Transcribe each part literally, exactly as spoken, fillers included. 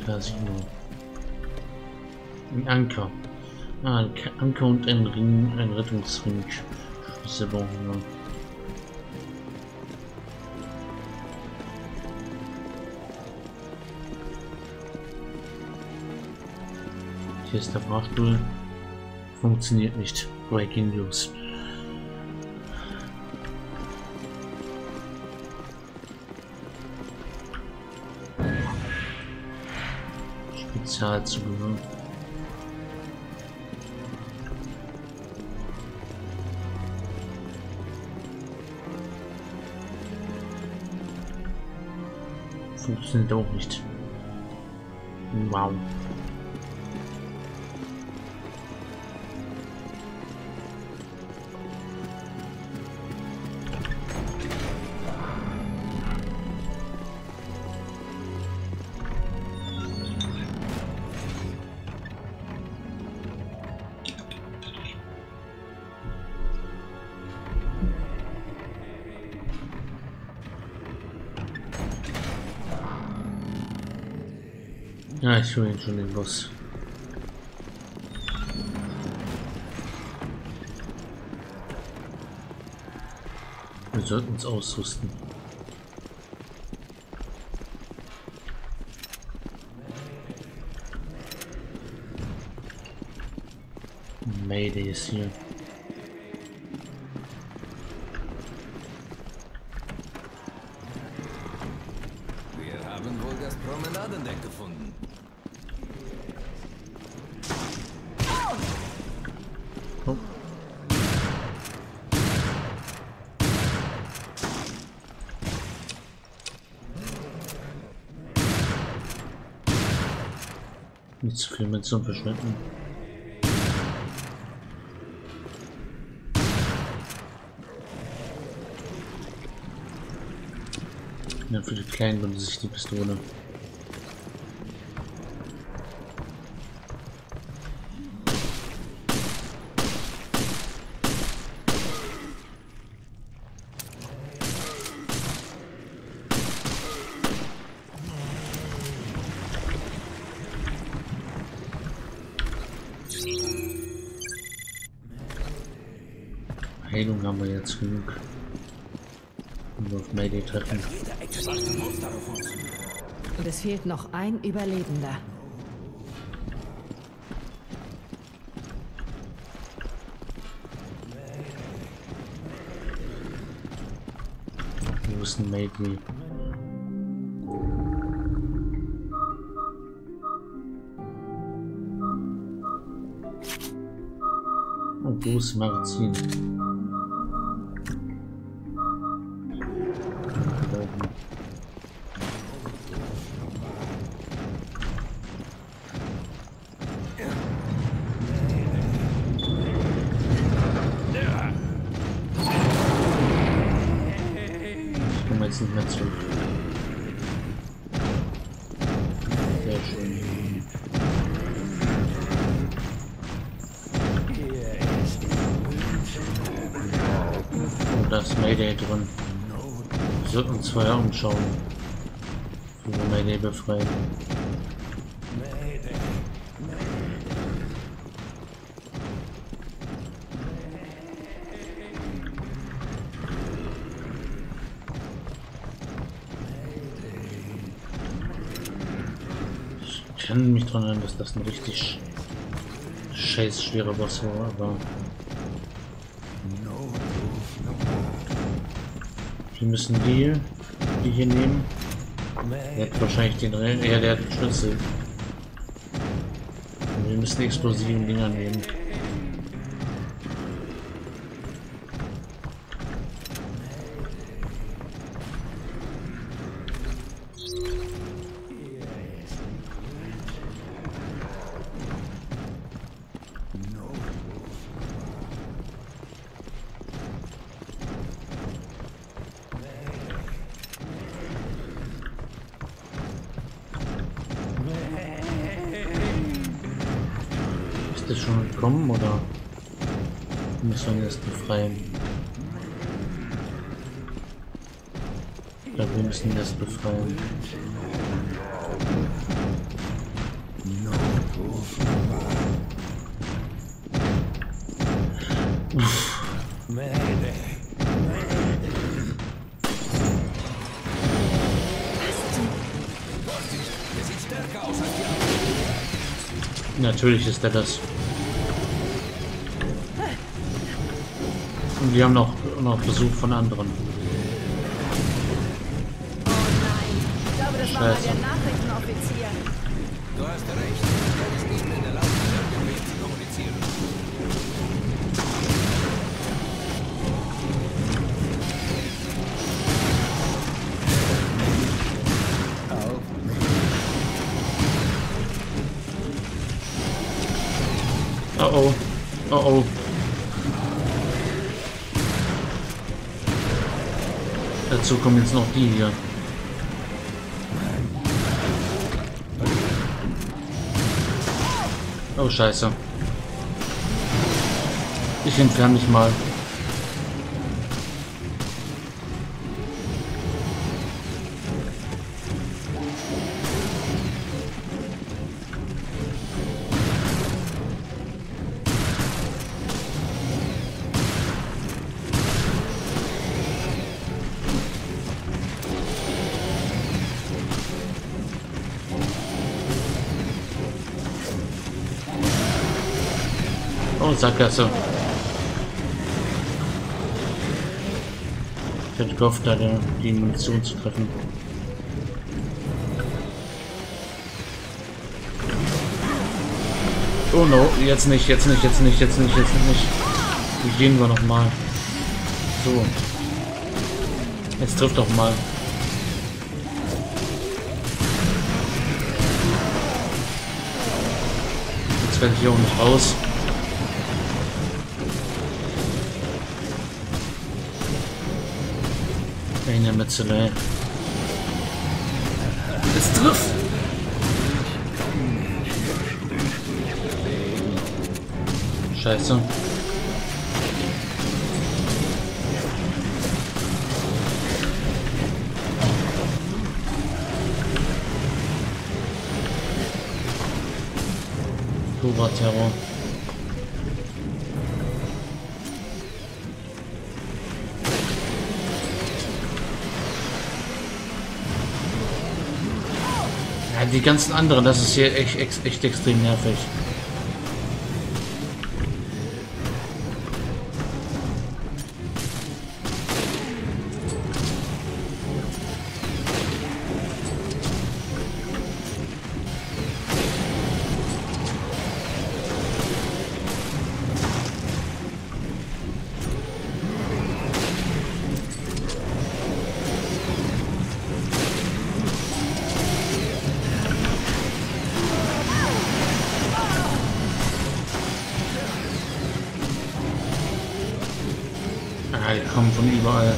Casino. Ein Anker. Ah, ein Anker und ein Ring, ein Rettungsring. Schlüssel brauchen wir. Hier ist der Fahrstuhl. Funktioniert nicht. Breaking News. Spezialzubehör. Funktioniert auch nicht. Wow. Ja, ich höre ihn schon, den Boss. Wir sollten uns ausrüsten. Mayday ist hier. Wir haben wohl das Promenadendeck gefunden. Oh. Nicht zu viel mit zum Verschwenden. Ja, für die Kleinen benutze ich die Pistole. Heilung haben wir jetzt genug. Und auf Mayday treffen. Und es fehlt noch ein Überlebender. Wo ist ein Mayday? Oh, großes Magazin. Jetzt nicht mehr zurück. Sehr schön. Und da ist Mayday drin. Wir sollten uns vorher umschauen. Wie wir Mayday befreien. Ich kann mich daran erinnern, dass das ein richtig scheiß schwerer Boss war, aber wir müssen die, die hier nehmen. Der hat wahrscheinlich den Rennen, ja, der hat den Schlüssel. Und wir müssen die explosiven Dinger nehmen. Ist das schon gekommen oder müssen wir erst befreien? Ich glaube, wir müssen das befreien. Uff. Der sieht stärker aus als die anderen. Natürlich ist er das. Und wir haben noch, noch Besuch von anderen. Oh nein, ich glaube, das war mal Scheiße. der Nachrichtenoffizier. Du hast recht. Er ist nicht in der Lage, mit irgendwem zu kommunizieren. Oh oh. Oh oh. Dazu kommen jetzt noch die hier. Oh Scheiße. Ich entferne mich mal. Oh, Sackgasse. Ich hätte gehofft, da die Munition zu treffen. Oh no, jetzt nicht, jetzt nicht, jetzt nicht, jetzt nicht, jetzt nicht. Wie gehen wir noch mal? So. Jetzt trifft doch mal. Jetzt werde ich hier auch nicht raus. Eine Metzelei. Es trifft! Scheiße. Purer Terror. Ja, die ganzen anderen, das ist hier echt, echt, echt extrem nervig. Ah, die kommen von überall.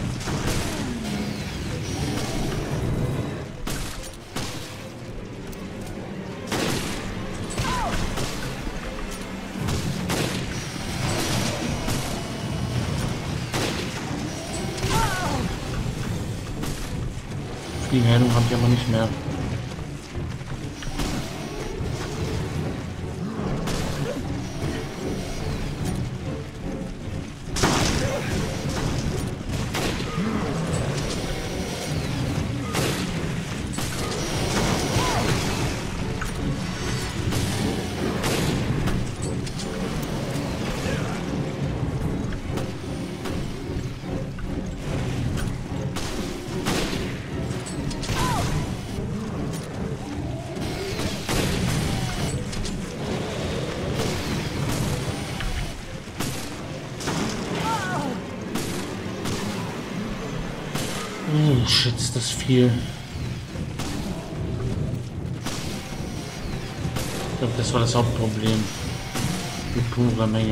Die Heilung habe ich aber nicht mehr. Oh shit, ist das viel. Ich glaube, das war das Hauptproblem. Die pure Menge.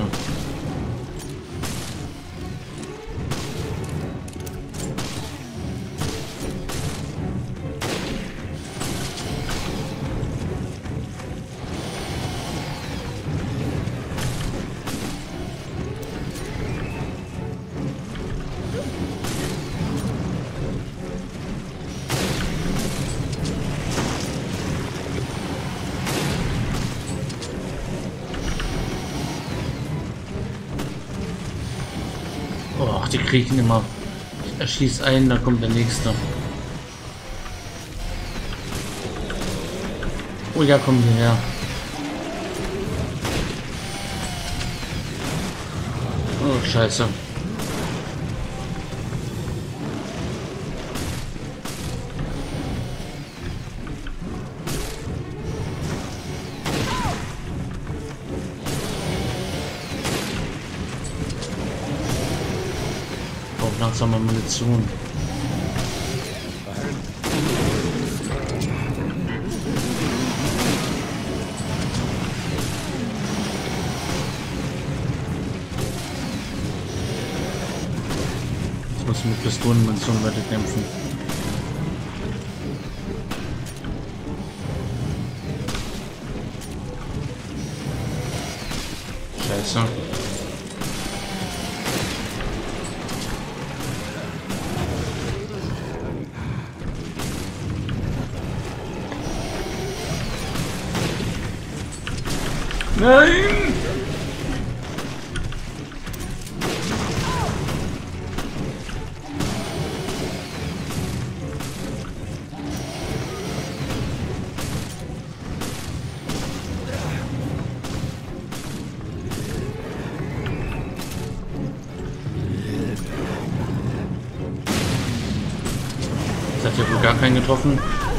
die kriechen immer. Er schießt einen, dann kommt der nächste. Oh ja, kommen die her. Oh, scheiße. Oh, langsam mal Munition. Muss mit Pistolenmunition weiter kämpfen. Scheiße. Nein! Das hat ja wohl gar keinen getroffen.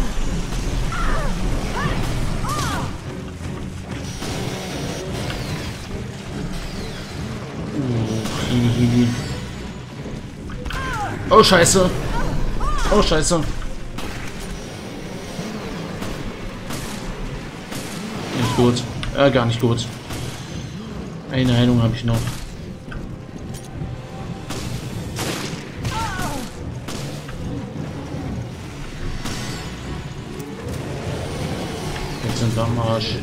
Oh, scheiße. Oh, scheiße. Nicht gut. Äh, gar nicht gut. Eine Heilung habe ich noch. Jetzt sind wir am Arsch.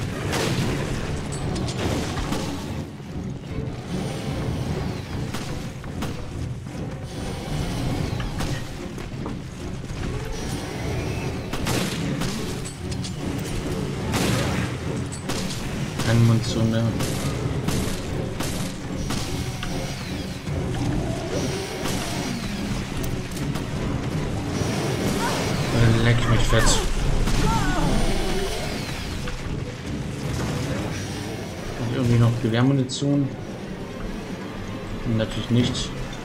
Keine Munition mehr. Leck mich fett. Und irgendwie noch Gewehrmunition. Natürlich nicht.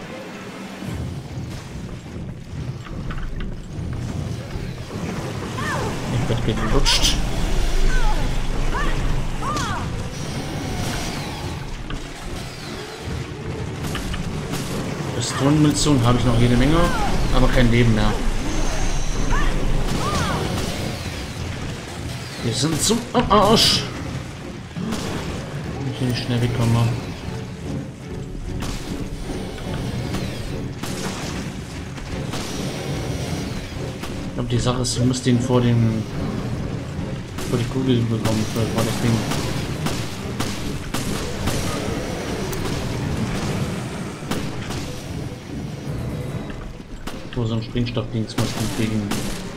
Ich werde gelutscht. Pistolenmunition habe ich noch jede Menge, aber kein Leben mehr. Wir sind so am Arsch. Wenn ich hier nicht schnell wegkomme. Ich glaube, die Sache ist, du musst ihn vor den vor die Kugel bekommen, vor das Ding. Wo so ein Sprengstoffdings muss man kriegen.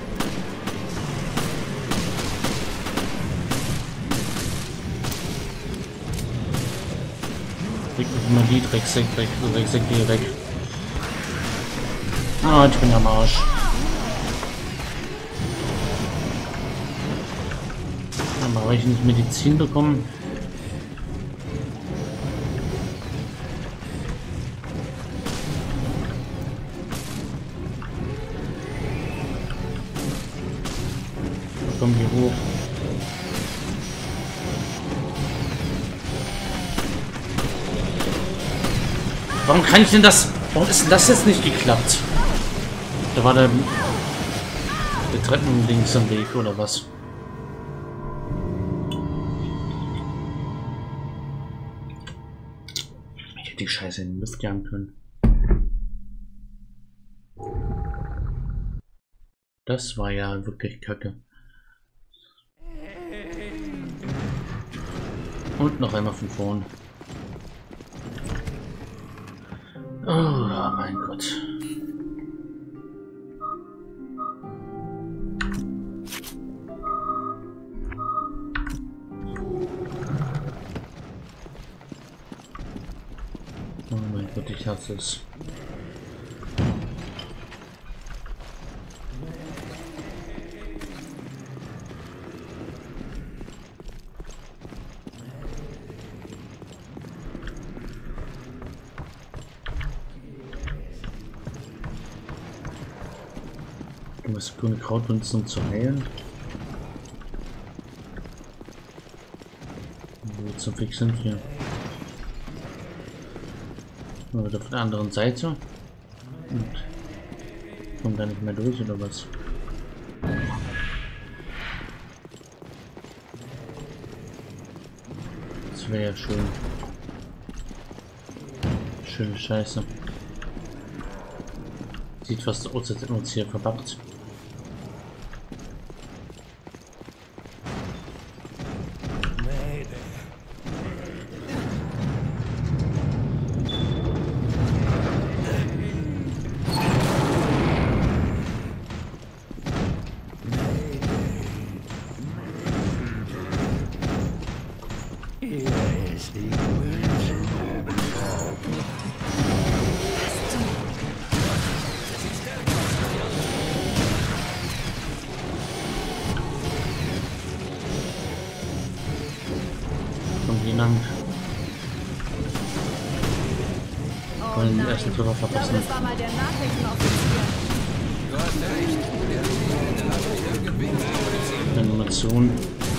Krieg mich immer die Drecksäck weg, Drecksäck hier weg. Ah, ich bin am Arsch. Aber habe ich nicht Medizin bekommen? Kommen wir hoch. Warum kann ich denn das? Warum ist denn das jetzt nicht geklappt? Da war der, der Treppen links am Weg oder was? Ich hätte die Scheiße in die Luft jagen können. Das war ja wirklich kacke. Und noch einmal von vorn. Oh mein Gott. Oh mein Gott, ich hasse es. Ich muss grüne Kraut benutzen, um zu heilen. Wo zum Fix sind wir? Oder auf der anderen Seite? Und kommt da nicht mehr durch oder was? Das wäre ja schön. Schöne Scheiße. Sieht fast so aus, als hätten wir uns hier verbappt. Lang. Oh Wollen den nein. ersten Treffer Ich glaube, verpassen. das war mal der Nachrichtenoffizier. Du hast recht. Der Zielende hat irgendwie Munition. Animation.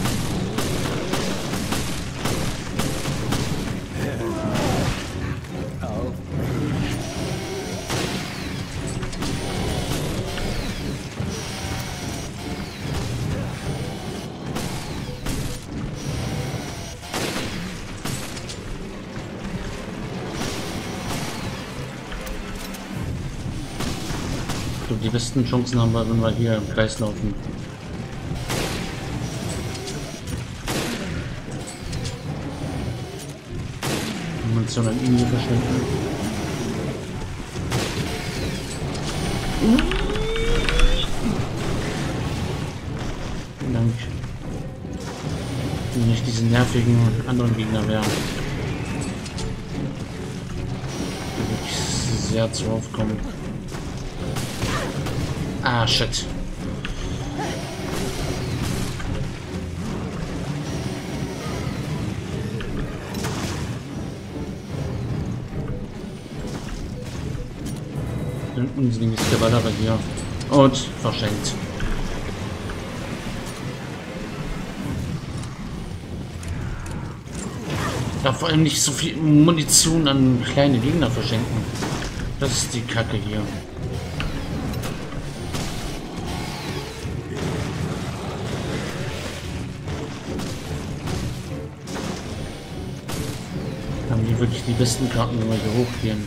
Die besten Chancen haben wir, wenn wir hier im Kreis laufen. Munition an ihn hier verschwenden. Vielen Dank. Wenn nicht diese nervigen anderen Gegner wären. Die wirklich sehr zu aufkommen. Ah, shit. Ein unsinniges Geballer hier. Und verschenkt. Ja, vor allem nicht so viel Munition an kleine Gegner verschenken. Das ist die Kacke hier. Haben die wirklich die besten Karten, wenn wir hier hochgehen.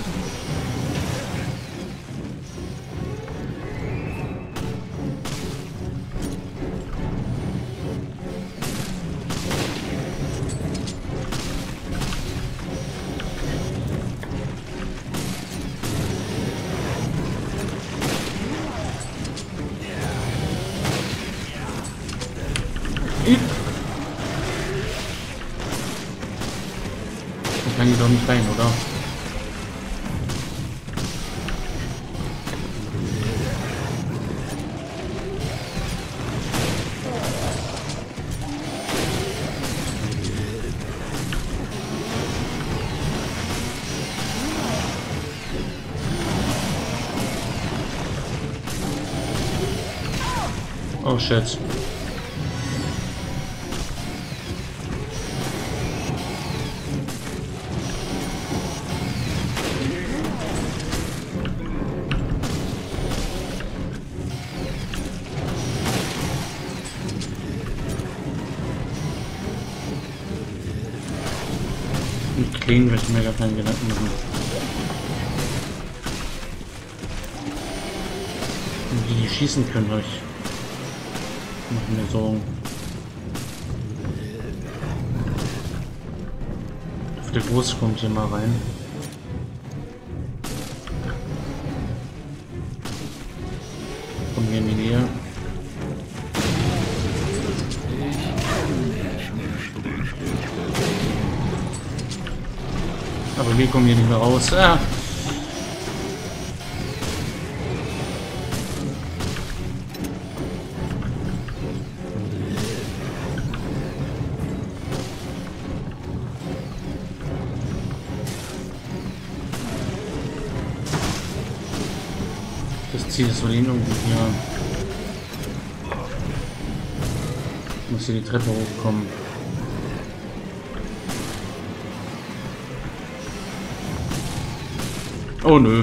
Da kann ich doch nicht rein, oder? Oh shit. Mit Kleen will ich mir gar keinen Gedanken machen. Und wie die schießen können, euch. Machen mir Sorgen. Der Große kommt hier mal rein. Kommen wir in die Nähe. Aber wir kommen hier nicht mehr raus. Ah. ziehe das wohl hin und ja. Muss hier die Treppe hochkommen. Oh nö.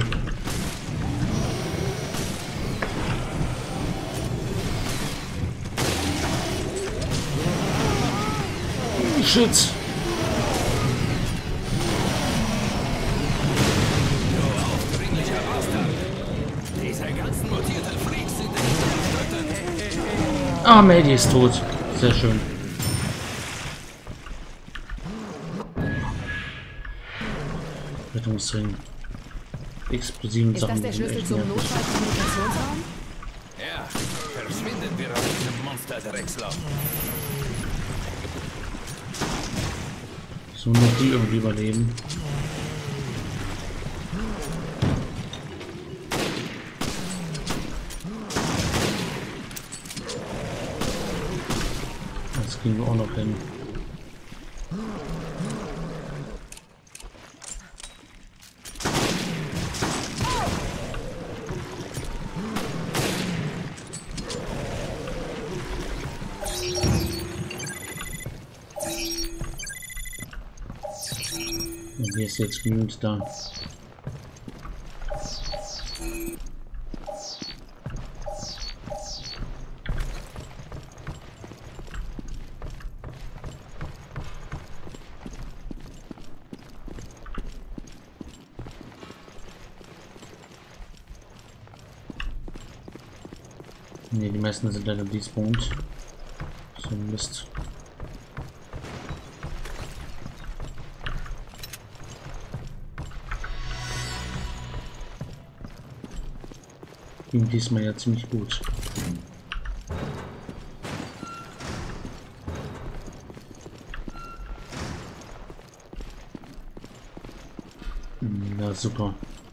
Shit. Ah, Mady ist tot. Sehr schön. Rettungsring. Explosiven Ist Sachen. das der sind Schlüssel echt zum nervig. Notfallkommunikationsraum? Ja, verschwinden wir aus diesem Monster-Drecksloch. So, nur die irgendwie überleben. Das kriegen wir auch noch hin. Und hier ist jetzt genügend da. Ne, die meisten sind leider despawned. So ein Mist. Ging diesmal ja ziemlich gut. Na super.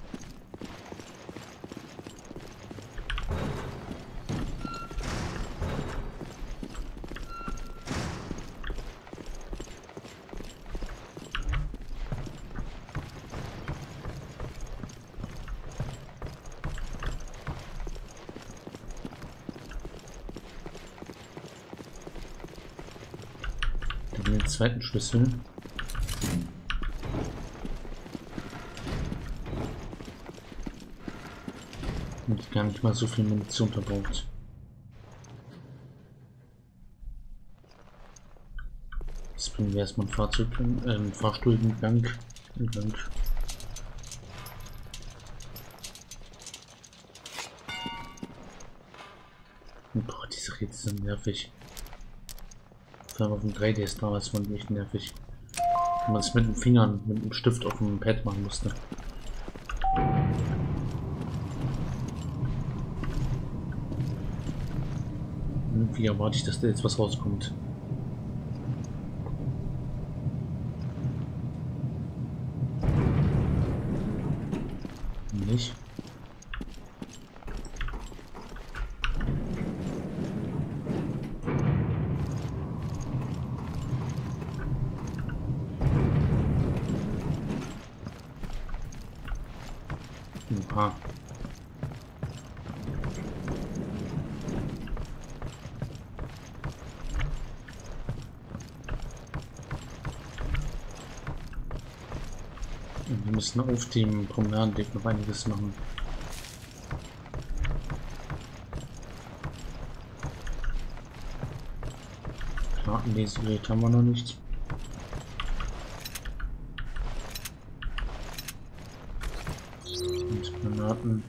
Den zweiten Schlüssel. Und gar nicht mal so viel Munition verbraucht. Jetzt bringen wir erstmal ein Fahrzeug, äh, einen Fahrstuhl in Gang. In Gang. Boah, diese Rätsel sind nervig. Vor allem auf dem drei D ist damals man echt nervig. Wenn man es mit den Fingern, mit dem Stift auf dem Pad machen musste. Irgendwie erwarte ich, dass da jetzt was rauskommt. Nicht. Ein paar. Und wir müssen auf dem Promenadenweg noch einiges machen. Kartenlesegerät haben wir noch nicht. Und Granaten.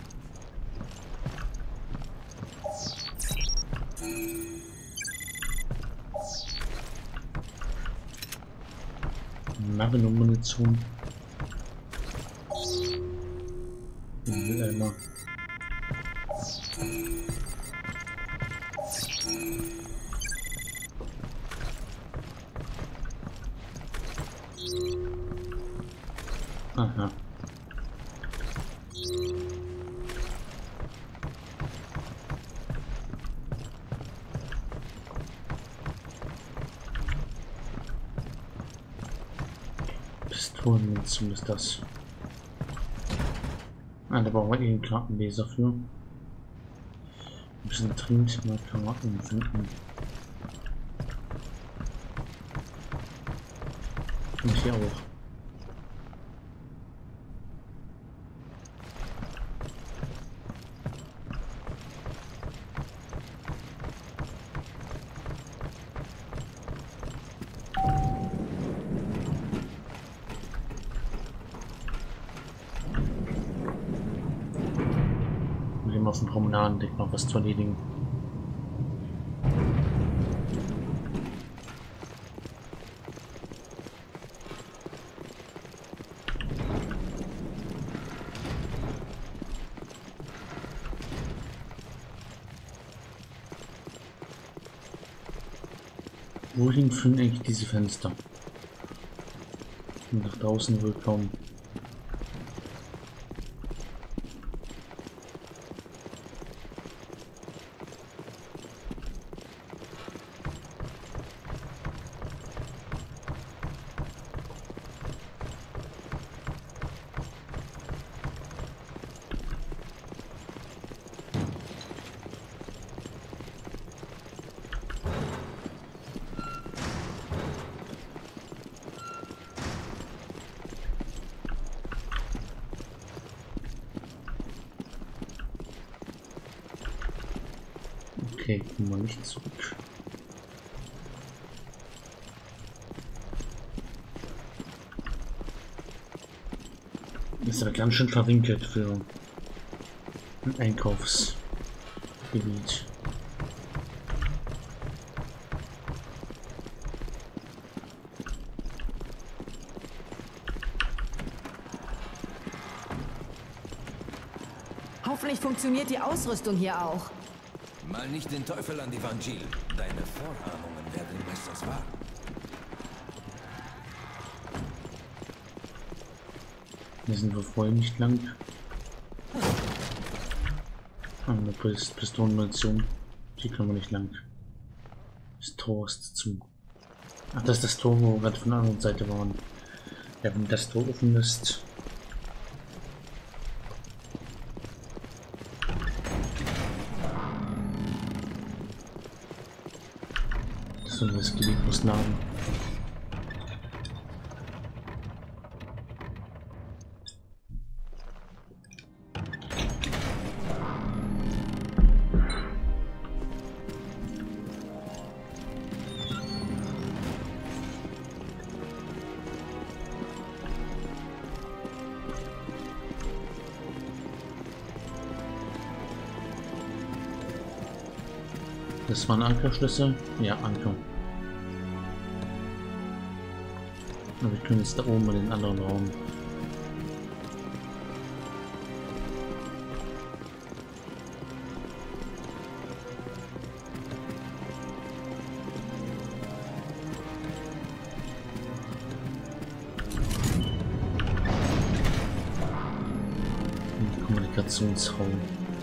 Magnum-Munition. Mülleimer. Aha. Pistolenmunition ist das. Ah, da brauchen wir eh einen Kartenleser für. Ein bisschen dringend mal Klamotten finden. Und hier auch. Auf dem Promenadendeck noch was zu erledigen. Wohin führen eigentlich diese Fenster? Nach draußen wohl kaum. Okay, kommen wir nicht zurück. Ist aber ganz schön verwinkelt für ein Einkaufsgebiet. Hoffentlich funktioniert die Ausrüstung hier auch. Mal nicht den Teufel an die Wand, Jill. Deine Vorahnungen werden meistens wahr. Hier sind wir vorher nicht lang. Ah, eine Pistolenmunition. Hier können wir nicht lang. Das Tor ist zu. Ach, das ist das Tor, wo wir gerade von der anderen Seite waren. Ja, wenn das Tor offen ist. So, das Gebiet muss laden. Das war ein Ankerschlüssel? Ja, Anker. Aber wir können jetzt da oben in den anderen Raum. Ein Kommunikationsraum.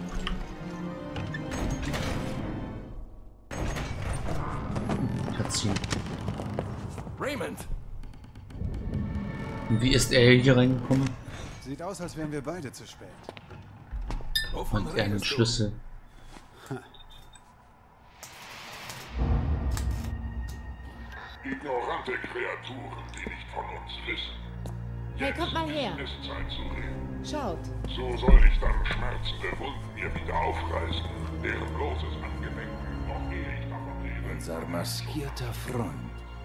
Raymond! Wie ist er hier reingekommen? Sieht aus, als wären wir beide zu spät. Wovon Und er einen redest du? Schlüssel. Ignorante Kreaturen, die nicht von uns wissen. Hey, kommt mal her. Es ist Zeit zu reden. Schaut. So soll ich dann schmerzende Wunden mir wieder aufreißen, deren bloßes Angedenken, noch ehe ich davon lebe. Unser maskierter Freund.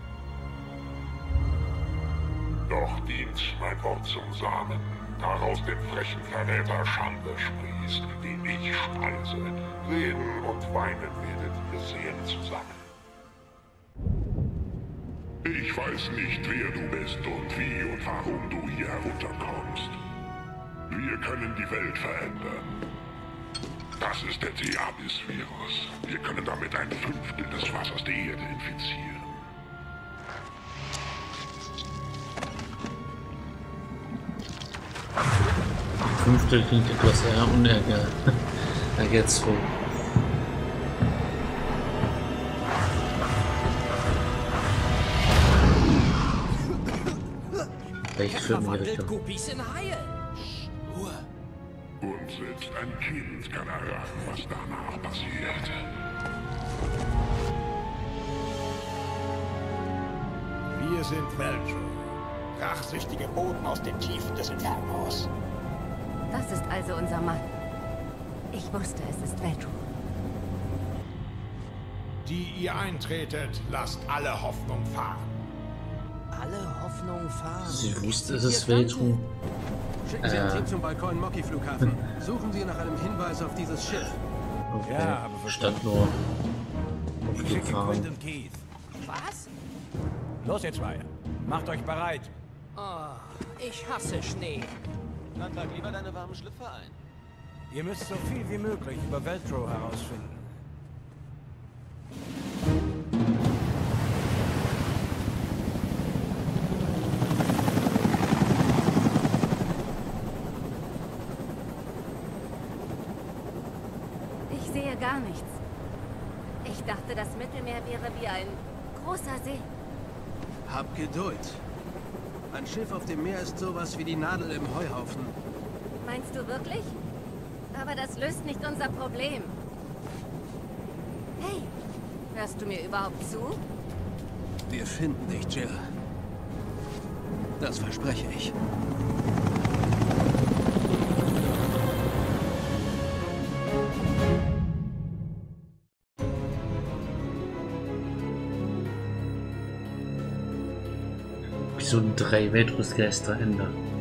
Doch dient mein Wort zum Samen, daraus dem frechen Verräter Schande sprießt, die ich speise. Reden und weinen werdet ihr sehen zusammen. Ich weiß nicht, wer du bist und wie und warum du hier herunterkommst. Wir können die Welt verändern. Das ist der Diabis-Virus. Wir können damit ein Fünftel des Wassers der Erde infizieren. Fünftel klingt etwas eher unärger. Ehrgeizvoll. Recht für den Richter. Guppies in Haie. Ruhe. Und Selbst ein Kind kann erraten, was danach passiert. Wir sind Veldro. Rachsüchtige Boten aus den Tiefen des Infernos. Das ist also unser Mann. Ich wusste, es ist Veldro. Die ihr eintretet, lasst alle Hoffnung fahren. Alle Hoffnung fahren. Sie wusste, es ist Veldro. Schicken Sie ein Team zum Balkon-Moki-Flughafen. Suchen Sie nach einem Hinweis auf dieses Schiff. Okay, Ja, aber stand nur Ich schicke aufgefahren. Quint und Keith. Was? Los, ihr zwei. Macht euch bereit. Oh, ich hasse Schnee. Dann trag lieber deine warmen Schlüpfer ein. Ihr müsst so viel wie möglich über Veldro herausfinden. Ich sehe gar nichts. Ich dachte, das Mittelmeer wäre wie ein großer See. Hab Geduld. Ein Schiff auf dem Meer ist sowas wie die Nadel im Heuhaufen. Meinst du wirklich? Aber das löst nicht unser Problem. Hey, hörst du mir überhaupt zu? Wir finden dich, Jill. Das verspreche ich. Episode drei Weltrüstgeister Ende.